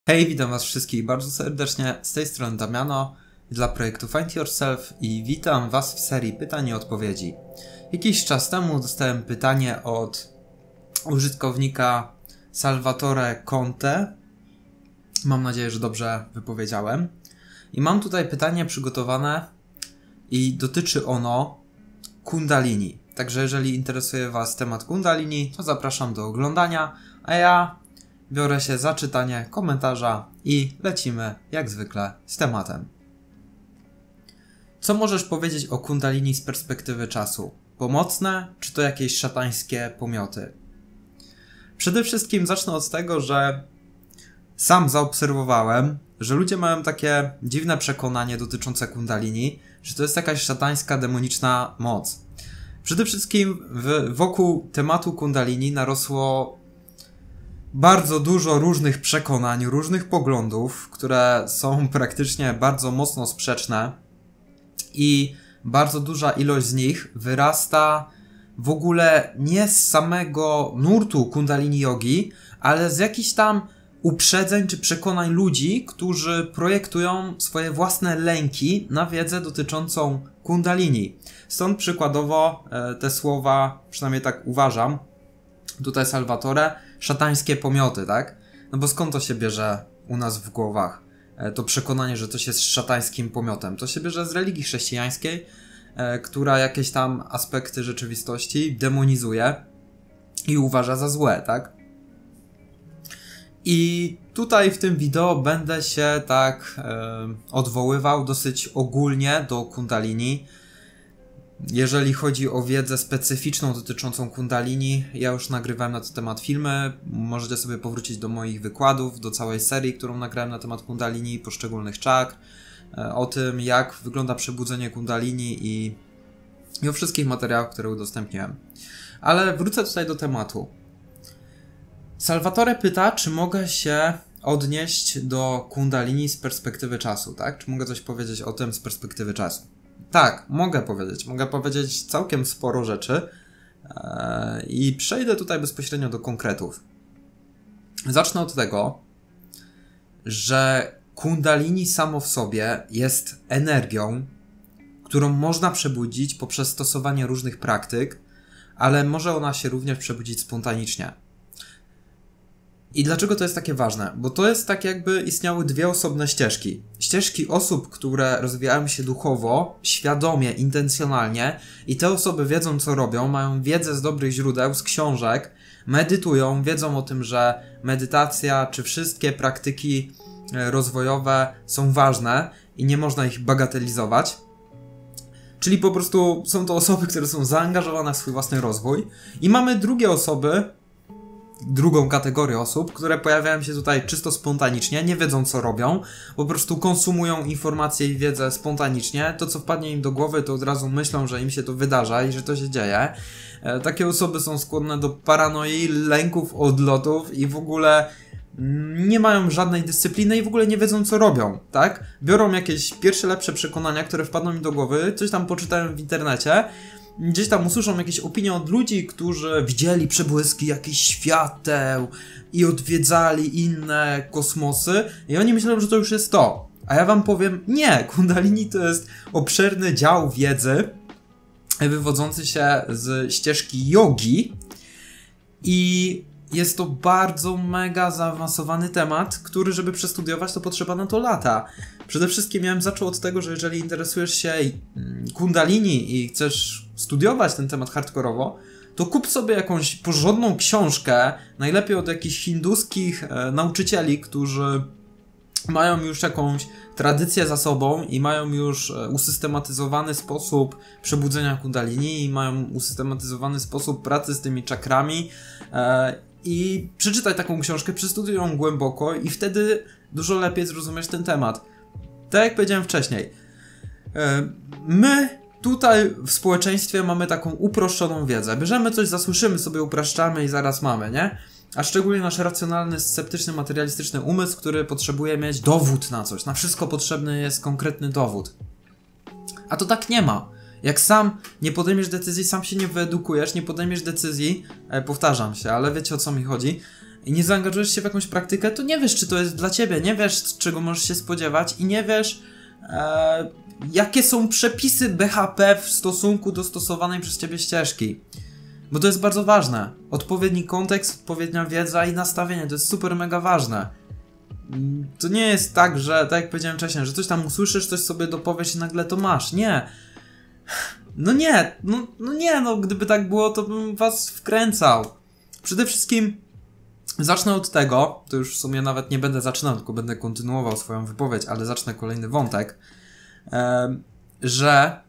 Hej, witam was wszystkich bardzo serdecznie, z tej strony Damiano dla projektu Find Yourself i witam was w serii pytań i odpowiedzi. Jakiś czas temu dostałem pytanie od użytkownika Salvatore Conte. Mam nadzieję, że dobrze wypowiedziałem. I mam tutaj pytanie przygotowane i dotyczy ono Kundalini. Także jeżeli interesuje was temat Kundalini, to zapraszam do oglądania, a ja biorę się za czytanie komentarza i lecimy jak zwykle z tematem. Co możesz powiedzieć o Kundalini z perspektywy czasu? Pomocne, czy to jakieś szatańskie pomioty? Przede wszystkim zacznę od tego, że sam zaobserwowałem, że ludzie mają takie dziwne przekonanie dotyczące Kundalini, że to jest jakaś szatańska, demoniczna moc. Przede wszystkim wokół tematu Kundalini narosło bardzo dużo różnych przekonań, różnych poglądów, które są praktycznie bardzo mocno sprzeczne i bardzo duża ilość z nich wyrasta w ogóle nie z samego nurtu Kundalini Jogi, ale z jakichś tam uprzedzeń czy przekonań ludzi, którzy projektują swoje własne lęki na wiedzę dotyczącą Kundalini. Stąd przykładowo te słowa, przynajmniej tak uważam, tutaj Salvatore, szatańskie pomioty, tak? No bo skąd to się bierze u nas w głowach? To przekonanie, że coś jest szatańskim pomiotem. To się bierze z religii chrześcijańskiej, która jakieś tam aspekty rzeczywistości demonizuje i uważa za złe, tak? I tutaj w tym wideo będę się tak odwoływał dosyć ogólnie do Kundalini. Jeżeli chodzi o wiedzę specyficzną dotyczącą Kundalini, ja już nagrywałem na ten temat filmy, możecie sobie powrócić do moich wykładów, do całej serii, którą nagrałem na temat Kundalini, poszczególnych czakr, o tym jak wygląda przebudzenie Kundalini i o wszystkich materiałach, które udostępniłem. Ale wrócę tutaj do tematu. Salvatore pyta, czy mogę się odnieść do Kundalini z perspektywy czasu, tak? Czy mogę coś powiedzieć o tym z perspektywy czasu? Tak, mogę powiedzieć. Mogę powiedzieć całkiem sporo rzeczy i przejdę tutaj bezpośrednio do konkretów. Zacznę od tego, że Kundalini samo w sobie jest energią, którą można przebudzić poprzez stosowanie różnych praktyk, ale może ona się również przebudzić spontanicznie. I dlaczego to jest takie ważne? Bo to jest tak, jakby istniały dwie osobne ścieżki. Ścieżki osób, które rozwijają się duchowo, świadomie, intencjonalnie i te osoby wiedzą, co robią, mają wiedzę z dobrych źródeł, z książek, medytują, wiedzą o tym, że medytacja czy wszystkie praktyki rozwojowe są ważne i nie można ich bagatelizować. Czyli po prostu są to osoby, które są zaangażowane w swój własny rozwój. I mamy drugie osoby, drugą kategorię osób, które pojawiają się tutaj czysto spontanicznie, nie wiedzą co robią, po prostu konsumują informacje i wiedzę spontanicznie, to co wpadnie im do głowy to od razu myślą, że im się to wydarza i że to się dzieje. Takie osoby są skłonne do paranoi, lęków, odlotów i w ogóle nie mają żadnej dyscypliny i w ogóle nie wiedzą co robią, tak? Biorą jakieś pierwsze lepsze przekonania, które wpadną im do głowy, coś tam poczytają w internecie, gdzieś tam usłyszą jakieś opinie od ludzi, którzy widzieli przebłyski jakichś świateł i odwiedzali inne kosmosy i oni myślą, że to już jest to. A ja wam powiem, nie, Kundalini to jest obszerny dział wiedzy wywodzący się z ścieżki jogi i jest to bardzo mega zaawansowany temat, który żeby przestudiować to potrzeba na to lata. Przede wszystkim ja bym zaczął od tego, że jeżeli interesujesz się Kundalini i chcesz studiować ten temat hardkorowo, to kup sobie jakąś porządną książkę, najlepiej od jakichś hinduskich nauczycieli, którzy mają już jakąś tradycję za sobą i mają już usystematyzowany sposób przebudzenia Kundalini i mają usystematyzowany sposób pracy z tymi czakrami i przeczytaj taką książkę, przestudiuj ją głęboko i wtedy dużo lepiej zrozumiesz ten temat. Tak jak powiedziałem wcześniej, my tutaj w społeczeństwie mamy taką uproszczoną wiedzę. Bierzemy coś, zasłyszymy sobie, upraszczamy i zaraz mamy, nie? A szczególnie nasz racjonalny, sceptyczny, materialistyczny umysł, który potrzebuje mieć dowód na coś. Na wszystko potrzebny jest konkretny dowód. A to tak nie ma. Jak sam nie podejmiesz decyzji, sam się nie wyedukujesz, nie podejmiesz decyzji, powtarzam się, ale wiecie o co mi chodzi, i nie zaangażujesz się w jakąś praktykę, to nie wiesz, czy to jest dla ciebie, nie wiesz, czego możesz się spodziewać i nie wiesz, jakie są przepisy BHP w stosunku do stosowanej przez ciebie ścieżki. Bo to jest bardzo ważne. Odpowiedni kontekst, odpowiednia wiedza i nastawienie, to jest super mega ważne. To nie jest tak, że, tak jak powiedziałem wcześniej, że coś tam usłyszysz, coś sobie dopowiesz i nagle to masz. Nie. No nie, gdyby tak było, to bym was wkręcał. Przede wszystkim zacznę od tego, to już w sumie nawet nie będę zaczynał, tylko będę kontynuował swoją wypowiedź, ale zacznę kolejny wątek, że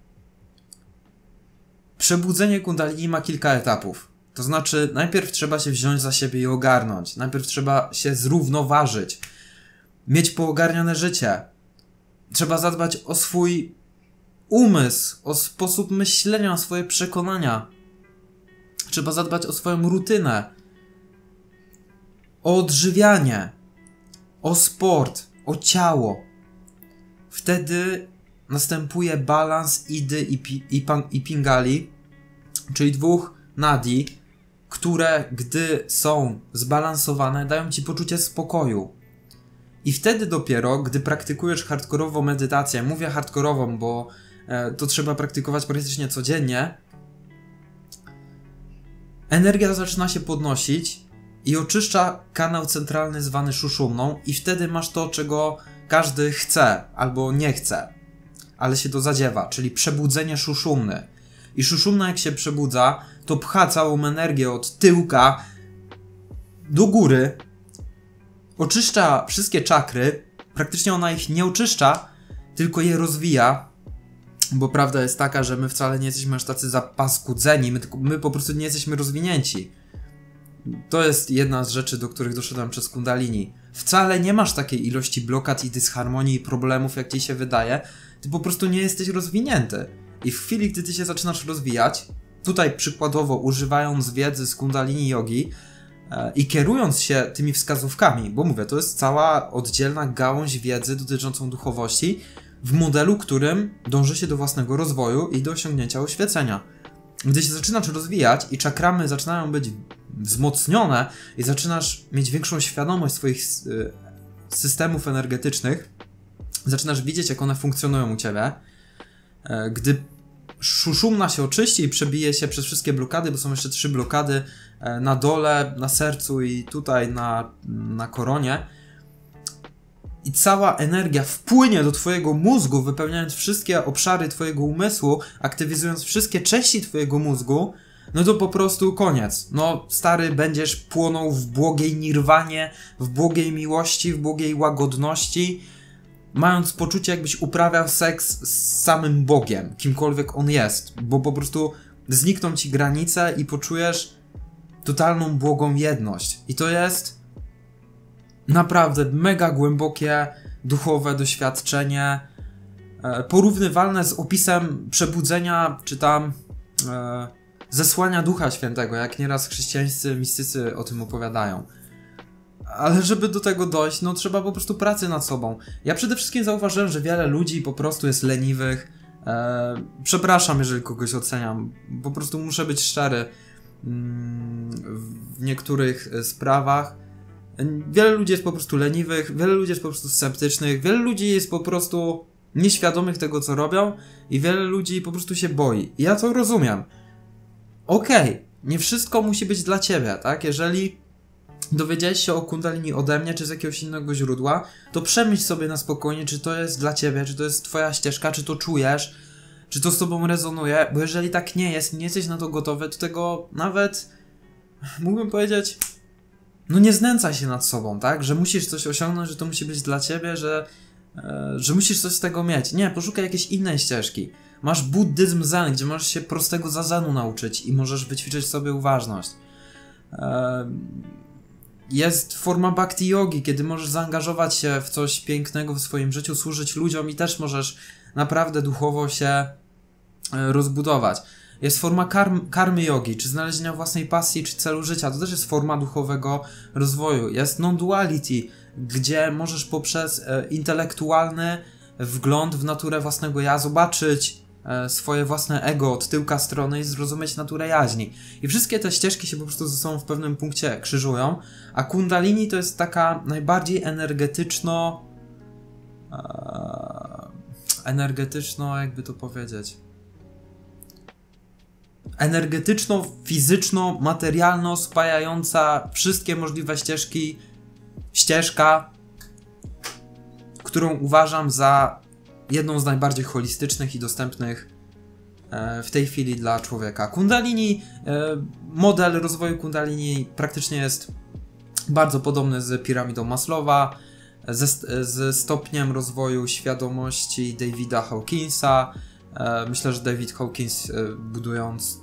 przebudzenie kundalini ma kilka etapów. To znaczy, najpierw trzeba się wziąć za siebie i ogarnąć. Najpierw trzeba się zrównoważyć. Mieć poogarniane życie. Trzeba zadbać o swój umysł, o sposób myślenia, o swoje przekonania. Trzeba zadbać o swoją rutynę. O odżywianie. O sport. O ciało. Wtedy następuje balans Idy i Pingali, czyli dwóch nadi, które, gdy są zbalansowane, dają ci poczucie spokoju. I wtedy dopiero, gdy praktykujesz hardkorową medytację, mówię hardkorową, bo to trzeba praktykować praktycznie codziennie, energia zaczyna się podnosić i oczyszcza kanał centralny zwany szuszumną i wtedy masz to, czego każdy chce albo nie chce, ale się to zadziewa, czyli przebudzenie szuszumny. I szuszumna jak się przebudza, to pcha całą energię od tyłka do góry, oczyszcza wszystkie czakry, praktycznie ona ich nie oczyszcza, tylko je rozwija, bo prawda jest taka, że my wcale nie jesteśmy aż tacy zapaskudzeni, my po prostu nie jesteśmy rozwinięci. To jest jedna z rzeczy, do których doszedłem przez kundalini. Wcale nie masz takiej ilości blokad i dysharmonii i problemów, jak ci się wydaje, ty po prostu nie jesteś rozwinięty. I w chwili, gdy ty się zaczynasz rozwijać, tutaj przykładowo używając wiedzy z kundalini jogi i kierując się tymi wskazówkami, bo mówię, to jest cała oddzielna gałąź wiedzy dotyczącą duchowości, w modelu, którym dąży się do własnego rozwoju i do osiągnięcia oświecenia. Gdy się zaczynasz rozwijać i czakramy zaczynają być wzmocnione i zaczynasz mieć większą świadomość swoich systemów energetycznych, zaczynasz widzieć, jak one funkcjonują u ciebie, gdy szuszumna się oczyści i przebije się przez wszystkie blokady, bo są jeszcze 3 blokady na dole, na sercu i tutaj na koronie, i cała energia wpłynie do twojego mózgu, wypełniając wszystkie obszary twojego umysłu, aktywizując wszystkie części twojego mózgu, no to po prostu koniec. No stary, będziesz płonął w błogiej nirwanie, w błogiej miłości, w błogiej łagodności, mając poczucie, jakbyś uprawiał seks z samym Bogiem, kimkolwiek on jest, bo po prostu znikną ci granice i poczujesz totalną błogą jedność. I to jest naprawdę mega głębokie, duchowe doświadczenie, porównywalne z opisem przebudzenia, czy tam zesłania Ducha Świętego, jak nieraz chrześcijańscy mistycy o tym opowiadają. Ale żeby do tego dojść, no trzeba po prostu pracy nad sobą. Ja przede wszystkim zauważyłem, że wiele ludzi po prostu jest leniwych. Przepraszam, jeżeli kogoś oceniam. Po prostu muszę być szczery w niektórych sprawach. Wiele ludzi jest po prostu leniwych, wiele ludzi jest po prostu sceptycznych, wiele ludzi jest po prostu nieświadomych tego, co robią i wiele ludzi po prostu się boi. I ja to rozumiem. Okej, nie wszystko musi być dla ciebie, tak? Jeżeli dowiedziałeś się o kundalini ode mnie, czy z jakiegoś innego źródła, to przemyśl sobie na spokojnie, czy to jest dla ciebie, czy to jest twoja ścieżka, czy to czujesz, czy to z tobą rezonuje, bo jeżeli tak nie jest, nie jesteś na to gotowy, to tego nawet, mógłbym powiedzieć, no nie znęcaj się nad sobą, tak? Że musisz coś osiągnąć, że to musi być dla ciebie, że musisz coś z tego mieć. Nie, poszukaj jakiejś innej ścieżki. Masz buddyzm zen, gdzie możesz się prostego zazenu nauczyć i możesz wyćwiczyć sobie uważność. Jest forma bhakti yogi, kiedy możesz zaangażować się w coś pięknego w swoim życiu, służyć ludziom i też możesz naprawdę duchowo się rozbudować. Jest forma karmy jogi, czy znalezienia własnej pasji, czy celu życia. To też jest forma duchowego rozwoju. Jest non-duality, gdzie możesz poprzez intelektualny wgląd w naturę własnego ja zobaczyć swoje własne ego od tyłka strony i zrozumieć naturę jaźni. I wszystkie te ścieżki się po prostu ze sobą w pewnym punkcie krzyżują, a kundalini to jest taka najbardziej energetyczno, jakby to powiedzieć, energetyczno, fizyczno-materialno spajająca wszystkie możliwe ścieżka, którą uważam za jedną z najbardziej holistycznych i dostępnych w tej chwili dla człowieka. Kundalini, model rozwoju kundalini praktycznie jest bardzo podobny z piramidą Maslowa, ze stopniem rozwoju świadomości Davida Hawkinsa. Myślę, że David Hawkins, budując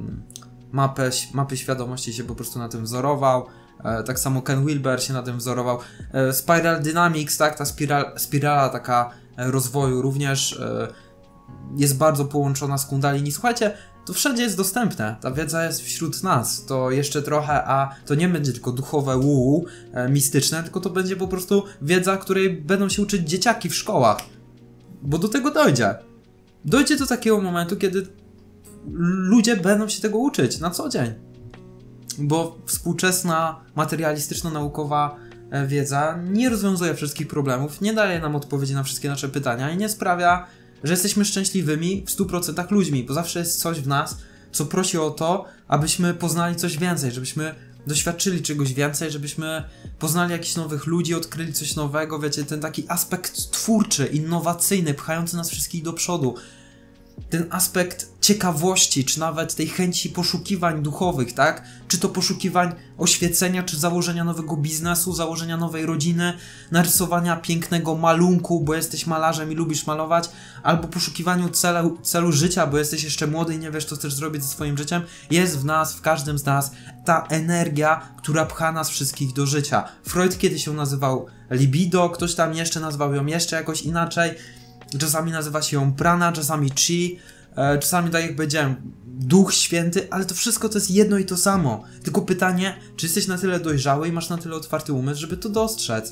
mapy świadomości, się po prostu na tym wzorował. Tak samo Ken Wilber się na tym wzorował. Spiral Dynamics, tak, ta spirala taka rozwoju również jest bardzo połączona z kundalini. Słuchajcie, to wszędzie jest dostępne, ta wiedza jest wśród nas, to jeszcze trochę, a to nie będzie tylko duchowe mistyczne, tylko to będzie po prostu wiedza, której będą się uczyć dzieciaki w szkołach, bo do tego dojdzie. Dojdzie do takiego momentu, kiedy ludzie będą się tego uczyć na co dzień, bo współczesna, materialistyczno-naukowa wiedza nie rozwiązuje wszystkich problemów, nie daje nam odpowiedzi na wszystkie nasze pytania i nie sprawia, że jesteśmy szczęśliwymi w 100% ludźmi, bo zawsze jest coś w nas, co prosi o to, abyśmy poznali coś więcej, żebyśmy doświadczyli czegoś więcej, żebyśmy poznali jakichś nowych ludzi, odkryli coś nowego, wiecie, ten taki aspekt twórczy, innowacyjny, pchający nas wszystkich do przodu. Ten aspekt ciekawości, czy nawet tej chęci poszukiwań duchowych, tak? Czy to poszukiwań oświecenia, czy założenia nowego biznesu, założenia nowej rodziny, narysowania pięknego malunku, bo jesteś malarzem i lubisz malować, albo poszukiwaniu celu życia, bo jesteś jeszcze młody i nie wiesz, co chcesz zrobić ze swoim życiem. Jest w nas, w każdym z nas ta energia, która pcha nas wszystkich do życia. Freud kiedyś ją nazywał libido, ktoś tam jeszcze nazwał ją jeszcze jakoś inaczej. Czasami nazywa się ją prana, czasami chi, czasami, tak jak powiedziałem, Duch Święty, ale to wszystko to jest jedno i to samo. Tylko pytanie, czy jesteś na tyle dojrzały i masz na tyle otwarty umysł, żeby to dostrzec.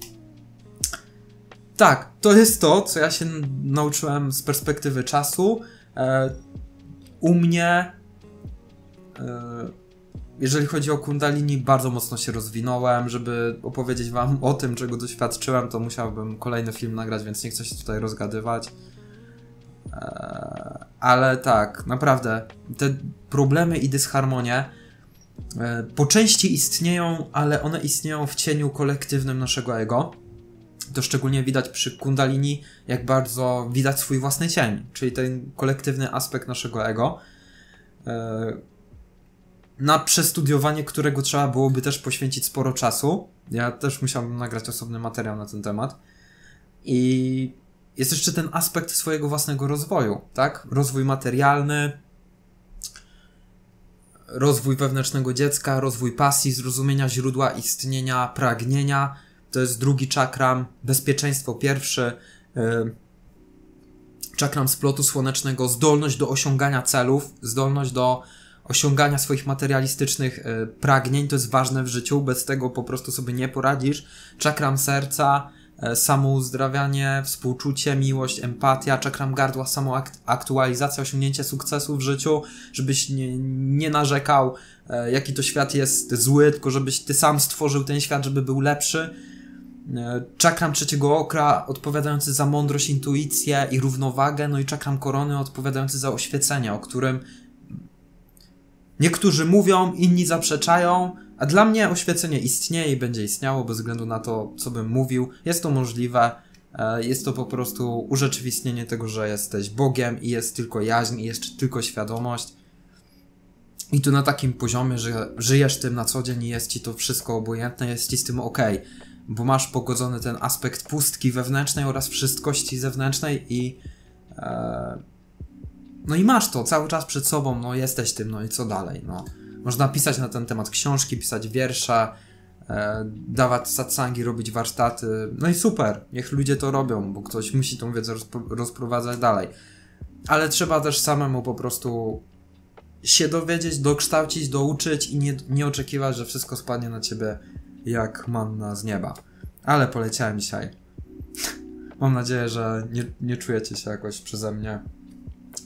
Tak, to jest to, co ja się nauczyłem z perspektywy czasu. U mnie, jeżeli chodzi o kundalini, bardzo mocno się rozwinąłem. Żeby opowiedzieć wam o tym, czego doświadczyłem, to musiałbym kolejny film nagrać, więc nie chcę się tutaj rozgadywać. Ale tak, naprawdę, te problemy i dysharmonie po części istnieją, ale one istnieją w cieniu kolektywnym naszego ego. To szczególnie widać przy kundalini, jak bardzo widać swój własny cień, czyli ten kolektywny aspekt naszego ego, na przestudiowanie którego trzeba byłoby też poświęcić sporo czasu. Ja też musiałbym nagrać osobny materiał na ten temat. I jest jeszcze ten aspekt swojego własnego rozwoju, tak? Rozwój materialny, rozwój wewnętrznego dziecka, rozwój pasji, zrozumienia źródła istnienia, pragnienia. To jest drugi czakram, bezpieczeństwo pierwszy, czakram splotu słonecznego, zdolność do osiągania celów, zdolność do osiągania swoich materialistycznych pragnień, to jest ważne w życiu, bez tego po prostu sobie nie poradzisz. Czakram serca, samouzdrawianie, współczucie, miłość, empatia, czakram gardła, samoaktualizacja, osiągnięcie sukcesu w życiu, żebyś nie narzekał, jaki to świat jest zły, tylko żebyś ty sam stworzył ten świat, żeby był lepszy. Czakram trzeciego okra odpowiadający za mądrość, intuicję i równowagę, no i czakram korony odpowiadający za oświecenie, o którym niektórzy mówią, inni zaprzeczają, a dla mnie oświecenie istnieje i będzie istniało bez względu na to, co bym mówił. Jest to możliwe, jest to po prostu urzeczywistnienie tego, że jesteś Bogiem i jest tylko jaźń i jest tylko świadomość. I tu na takim poziomie, że żyjesz tym na co dzień i jest ci to wszystko obojętne, jest ci z tym okej, bo masz pogodzony ten aspekt pustki wewnętrznej oraz wszystkości zewnętrznej i no i masz to cały czas przed sobą, no jesteś tym, no i co dalej, no. Można pisać na ten temat książki, pisać wiersze, dawać satsangi, robić warsztaty, no i super, niech ludzie to robią, bo ktoś musi tą wiedzę rozprowadzać dalej. Ale trzeba też samemu po prostu się dowiedzieć, dokształcić, douczyć i nie oczekiwać, że wszystko spadnie na ciebie jak manna z nieba. Ale poleciałem dzisiaj. Mam nadzieję, że nie czujecie się jakoś przeze mnie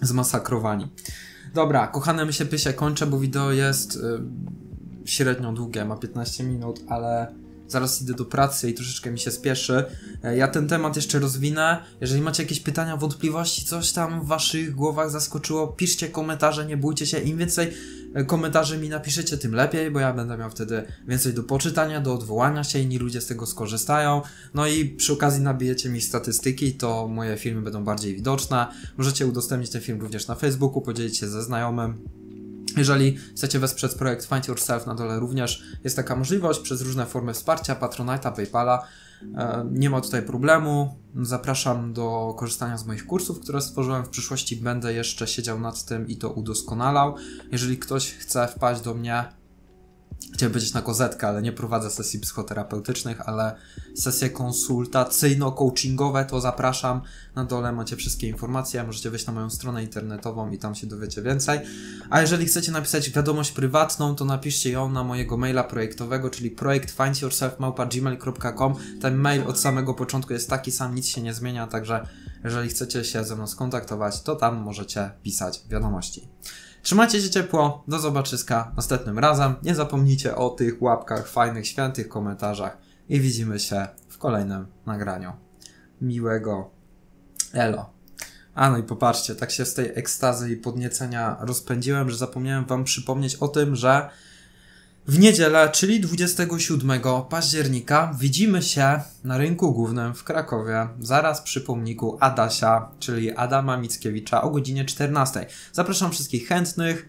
zmasakrowani. Dobra, kochane my się pysie, kończę, bo wideo jest średnio długie, ma 15 minut, ale zaraz idę do pracy i troszeczkę mi się spieszy. Ja ten temat jeszcze rozwinę. Jeżeli macie jakieś pytania, wątpliwości, coś tam w waszych głowach zaskoczyło, piszcie komentarze, nie bójcie się. Im więcej komentarzy mi napiszecie, tym lepiej, bo ja będę miał wtedy więcej do poczytania, do odwołania się, inni ludzie z tego skorzystają. No i przy okazji nabijecie mi statystyki, to moje filmy będą bardziej widoczne. Możecie udostępnić ten film również na Facebooku, podzielić się ze znajomym. Jeżeli chcecie wesprzeć projekt Find Yourself, na dole również jest taka możliwość przez różne formy wsparcia, Patronite'a, PayPala. Nie ma tutaj problemu. Zapraszam do korzystania z moich kursów, które stworzyłem. W przyszłości będę jeszcze siedział nad tym i to udoskonalał. Jeżeli ktoś chce wpaść do mnie, chciałem powiedzieć na kozetkę, ale nie prowadzę sesji psychoterapeutycznych, ale sesje konsultacyjno-coachingowe, to zapraszam. Na dole macie wszystkie informacje, możecie wejść na moją stronę internetową i tam się dowiecie więcej. A jeżeli chcecie napisać wiadomość prywatną, to napiszcie ją na mojego maila projektowego, czyli projektfindyourself@gmail.com. Ten mail od samego początku jest taki sam, nic się nie zmienia, także jeżeli chcecie się ze mną skontaktować, to tam możecie pisać wiadomości. Trzymajcie się ciepło, do zobaczyska następnym razem. Nie zapomnijcie o tych łapkach, fajnych, świętych komentarzach i widzimy się w kolejnym nagraniu. Miłego elo. A no i popatrzcie, tak się z tej ekstazy i podniecenia rozpędziłem, że zapomniałem wam przypomnieć o tym, że w niedzielę, czyli 27 października, widzimy się na rynku głównym w Krakowie, zaraz przy pomniku Adasia, czyli Adama Mickiewicza, o godzinie 14. Zapraszam wszystkich chętnych.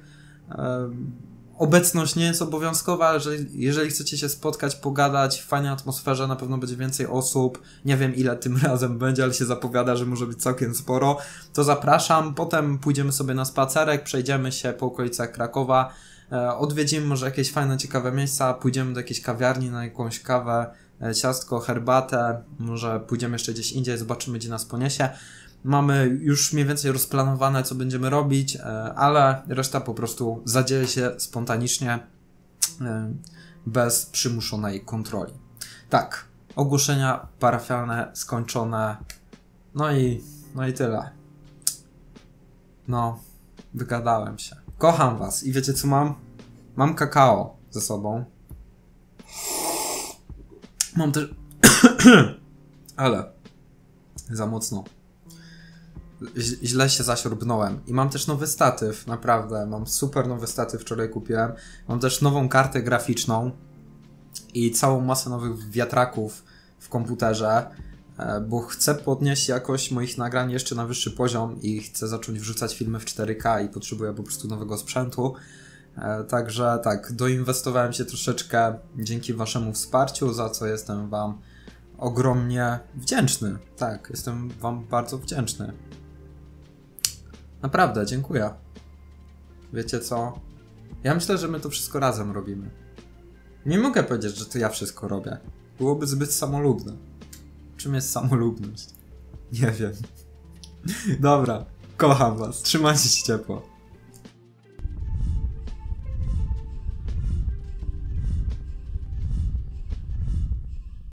Obecność nie jest obowiązkowa, ale jeżeli chcecie się spotkać, pogadać w fajnej atmosferze, na pewno będzie więcej osób. Nie wiem ile tym razem będzie, ale się zapowiada, że może być całkiem sporo. To zapraszam. Potem pójdziemy sobie na spacerek, przejdziemy się po okolicach Krakowa. Odwiedzimy może jakieś fajne, ciekawe miejsca, pójdziemy do jakiejś kawiarni na jakąś kawę, ciastko, herbatę, może pójdziemy jeszcze gdzieś indziej, zobaczymy gdzie nas poniesie. Mamy już mniej więcej rozplanowane co będziemy robić, ale reszta po prostu zadzieje się spontanicznie, bez przymuszonej kontroli. Tak, ogłoszenia parafialne skończone, no i tyle. No, wygadałem się. Kocham was i wiecie co mam? Mam kakao ze sobą. Mam też... ale... za mocno. Źle się zasiorbnąłem. I mam też nowy statyw, naprawdę. Mam super nowy statyw, wczoraj kupiłem. Mam też nową kartę graficzną i całą masę nowych wiatraków w komputerze, bo chcę podnieść jakość moich nagrań jeszcze na wyższy poziom i chcę zacząć wrzucać filmy w 4K i potrzebuję po prostu nowego sprzętu. Także tak, doinwestowałem się troszeczkę dzięki waszemu wsparciu, za co jestem wam ogromnie wdzięczny. Tak, jestem wam bardzo wdzięczny. Naprawdę, dziękuję. Wiecie co? Ja myślę, że my to wszystko razem robimy. Nie mogę powiedzieć, że to ja wszystko robię. Byłoby zbyt samolubne. Czym jest samolubność? Nie wiem. Dobra, kocham was. Trzymajcie się ciepło.